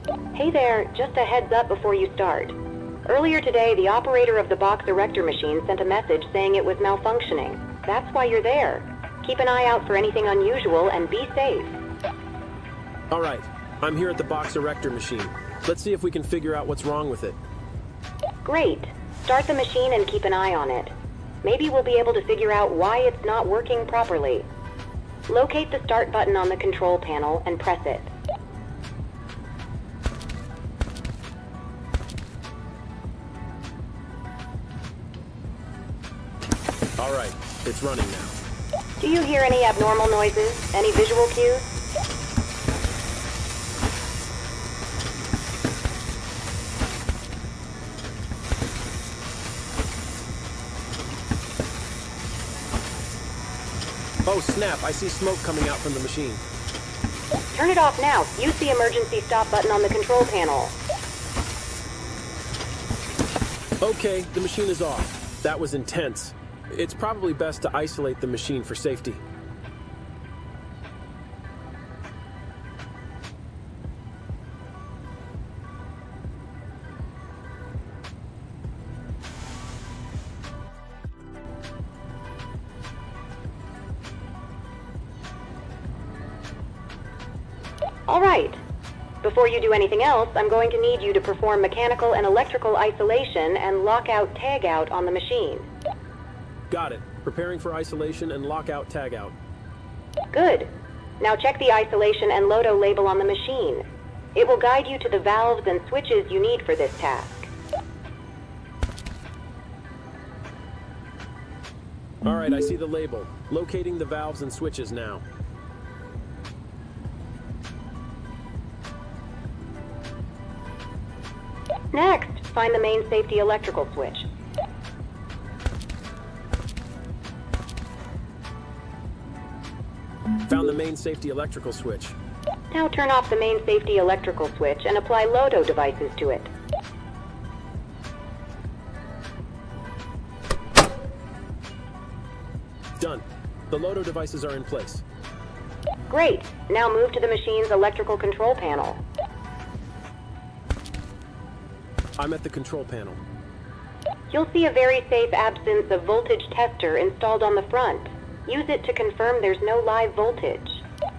Hey there, just a heads up before you start. Earlier today, the operator of the box erector machine sent a message saying it was malfunctioning. That's why you're there. Keep an eye out for anything unusual and be safe. All right, I'm here at the box erector machine. Let's see if we can figure out what's wrong with it. Great. Start the machine and keep an eye on it. Maybe we'll be able to figure out why it's not working properly. Locate the start button on the control panel and press it. All right, it's running now. Do you hear any abnormal noises? Any visual cues? Oh snap, I see smoke coming out from the machine. Turn it off now. Use the emergency stop button on the control panel. Okay, the machine is off. That was intense. It's probably best to isolate the machine for safety. All right. Before you do anything else, I'm going to need you to perform mechanical and electrical isolation and lockout-tagout on the machine. Got it. Preparing for isolation and lockout-tagout. Good. Now check the isolation and LOTO label on the machine. It will guide you to the valves and switches you need for this task. All right, I see the label. Locating the valves and switches now. Next, find the main safety electrical switch. Found the main safety electrical switch. Now turn off the main safety electrical switch and apply LOTO devices to it. Done. The LOTO devices are in place. Great. Now move to the machine's electrical control panel. I'm at the control panel. You'll see a very safe absence of voltage tester installed on the front. Use it to confirm there's no live voltage.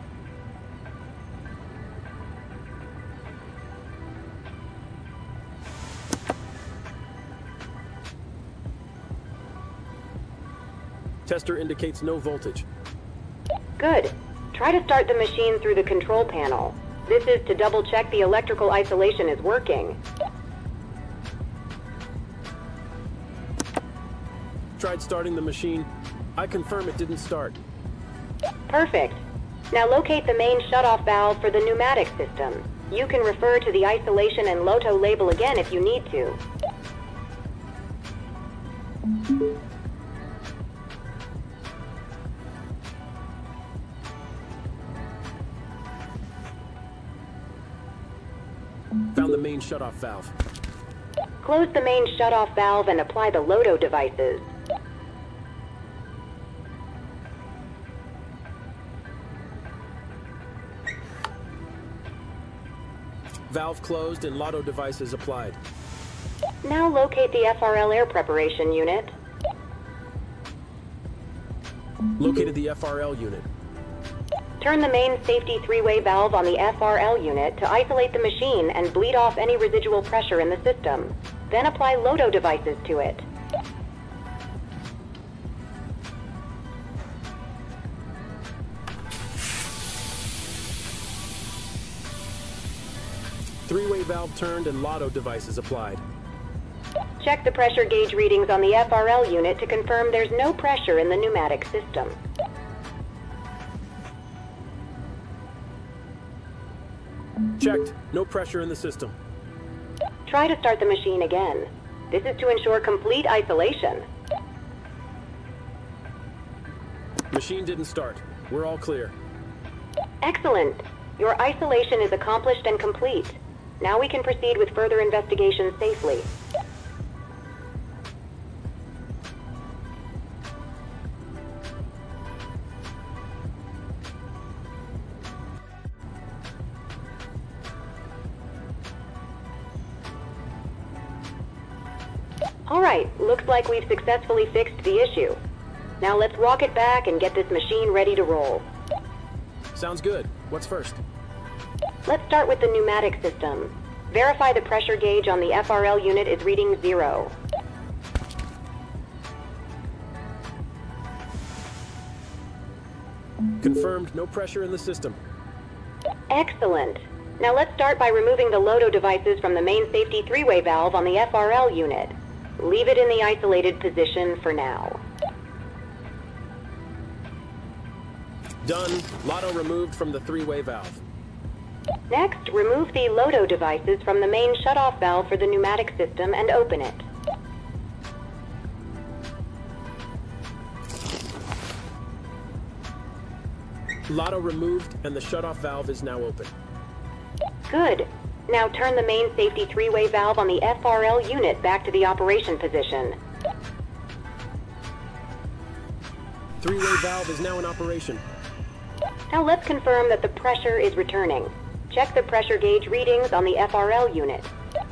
Tester indicates no voltage. Good. Try to start the machine through the control panel. This is to double check the electrical isolation is working. Tried starting the machine. I confirm it didn't start. Perfect. Now locate the main shutoff valve for the pneumatic system. You can refer to the isolation and LOTO label again if you need to. Found the main shutoff valve. Close the main shutoff valve and apply the LOTO devices. Valve closed and LOTO devices applied. Now locate the FRL air preparation unit. Located the FRL unit. Turn the main safety three-way valve on the FRL unit to isolate the machine and bleed off any residual pressure in the system. Then apply LOTO devices to it. Three-way valve turned and LOTO devices applied. Check the pressure gauge readings on the FRL unit to confirm there's no pressure in the pneumatic system. Checked. No pressure in the system. Try to start the machine again. This is to ensure complete isolation. Machine didn't start. We're all clear. Excellent. Your isolation is accomplished and complete. Now we can proceed with further investigation safely. Alright, looks like we've successfully fixed the issue. Now let's walk it back and get this machine ready to roll. Sounds good. What's first? Let's start with the pneumatic system. Verify the pressure gauge on the FRL unit is reading 0. Confirmed, no pressure in the system. Excellent. Now let's start by removing the LOTO devices from the main safety three-way valve on the FRL unit. Leave it in the isolated position for now. Done. LOTO removed from the three-way valve. Next, remove the LOTO devices from the main shutoff valve for the pneumatic system and open it. LOTO removed and the shutoff valve is now open. Good. Now turn the main safety three-way valve on the FRL unit back to the operation position. Three-way valve is now in operation. Now let's confirm that the pressure is returning. Check the pressure gauge readings on the FRL unit.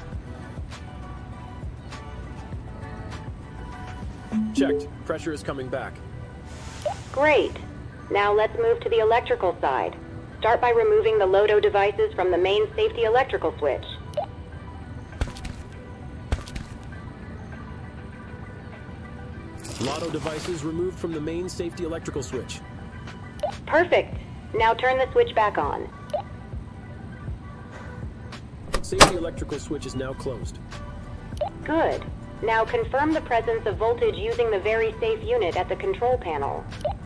Checked. Pressure is coming back. Great. Now let's move to the electrical side. Start by removing the LOTO devices from the main safety electrical switch. LOTO devices removed from the main safety electrical switch. Perfect. Now turn the switch back on. Safety electrical switch is now closed. Good. Now confirm the presence of voltage using the very safe unit at the control panel.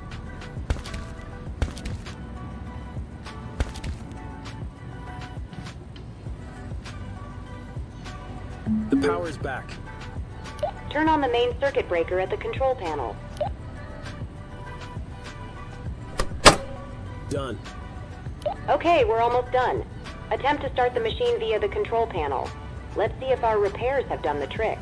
The power is back. Turn on the main circuit breaker at the control panel. Done. Okay, we're almost done. Attempt to start the machine via the control panel. Let's see if our repairs have done the trick.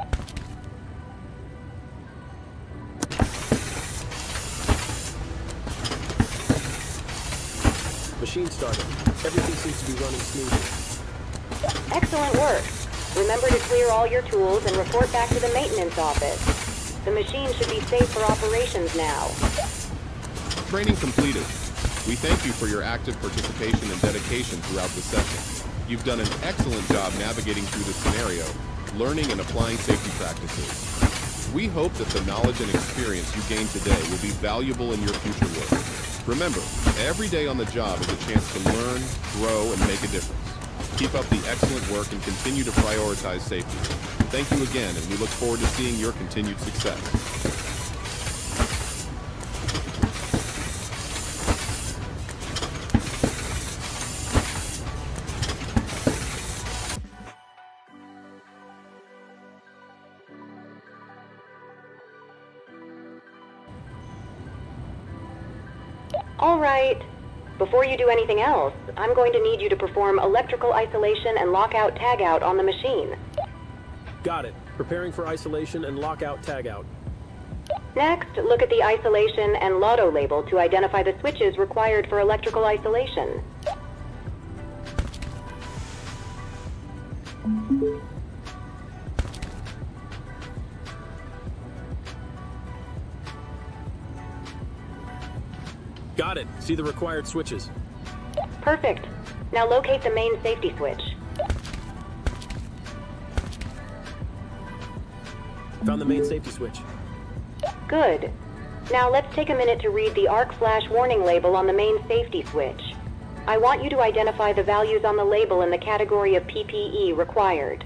Machine started. Everything seems to be running smoothly. Excellent work. Remember to clear all your tools and report back to the maintenance office. The machine should be safe for operations now. Training completed. We thank you for your active participation and dedication throughout the session. You've done an excellent job navigating through the scenario, learning and applying safety practices. We hope that the knowledge and experience you gained today will be valuable in your future work. Remember, every day on the job is a chance to learn, grow, and make a difference. Keep up the excellent work and continue to prioritize safety. Thank you again, and we look forward to seeing your continued success. All right. Before you do anything else, I'm going to need you to perform electrical isolation and lockout-tagout on the machine. Got it. Preparing for isolation and lockout-tagout. Next, look at the isolation and LOTO label to identify the switches required for electrical isolation. Got it. See the required switches. Perfect. Now locate the main safety switch. Found the main safety switch. Good. Now let's take a minute to read the arc flash warning label on the main safety switch. I want you to identify the values on the label in the category of PPE required.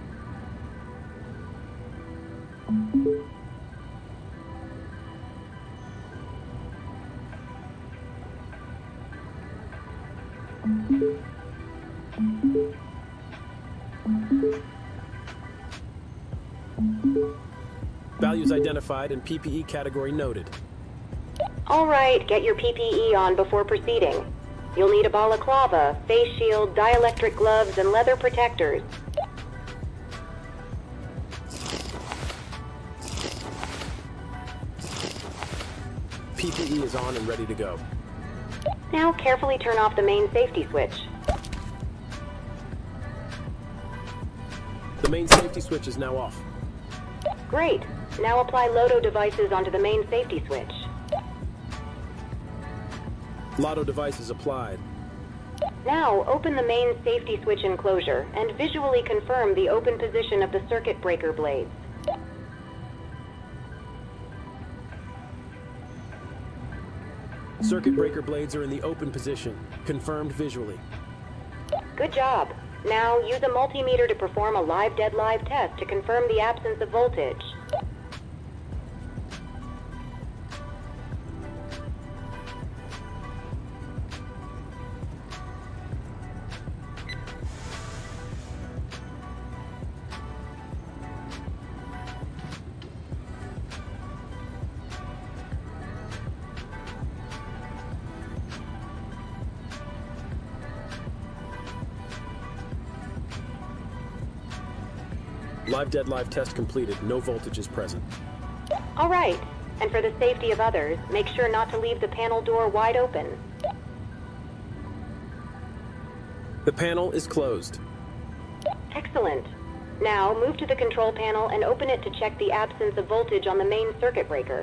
Values identified and PPE category noted. All right, get your PPE on before proceeding. You'll need a balaclava, face shield, dielectric gloves, and leather protectors. PPE is on and ready to go. Now carefully turn off the main safety switch. The main safety switch is now off. Great. Now apply LOTO devices onto the main safety switch. LOTO devices applied. Now open the main safety switch enclosure and visually confirm the open position of the circuit breaker blades. Circuit breaker blades are in the open position. Confirmed visually. Good job. Now use a multimeter to perform a live-dead-live test to confirm the absence of voltage. Live-dead-live test completed. No voltage is present. All right. And for the safety of others, make sure not to leave the panel door wide open. The panel is closed. Excellent. Now move to the control panel and open it to check the absence of voltage on the main circuit breaker.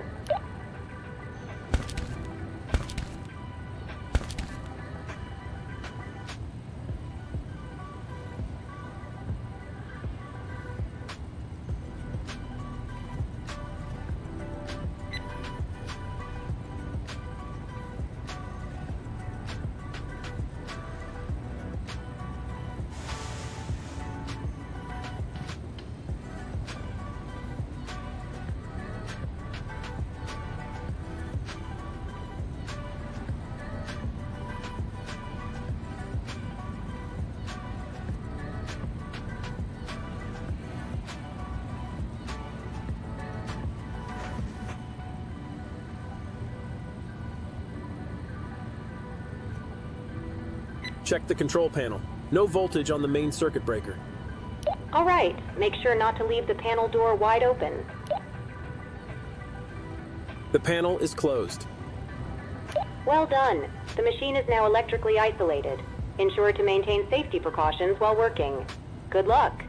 Check the control panel. No voltage on the main circuit breaker. All right. Make sure not to leave the panel door wide open. The panel is closed. Well done. The machine is now electrically isolated. Ensure to maintain safety precautions while working. Good luck.